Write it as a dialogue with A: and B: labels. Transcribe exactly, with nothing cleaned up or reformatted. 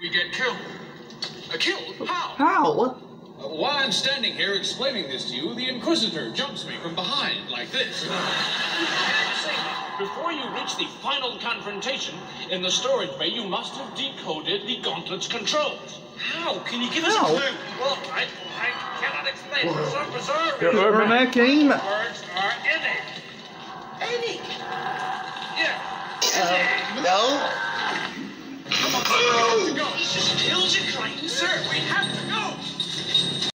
A: We get killed. Uh, killed? How?
B: How? What?
A: Uh, while I'm standing here explaining this to you, the Inquisitor jumps me from behind like this. Before you reach the final confrontation, in the storage bay, you must have decoded the gauntlet's controls. How? Can you give us
B: How?
A: a clue? Well, I, I cannot explain. For some bizarre reason,
B: You're making...
A: words are innate. Innate? Yeah.
B: Uh, no.
A: Come on, sir, we have to go. He just killed you, Kryten. Sir, we have to go.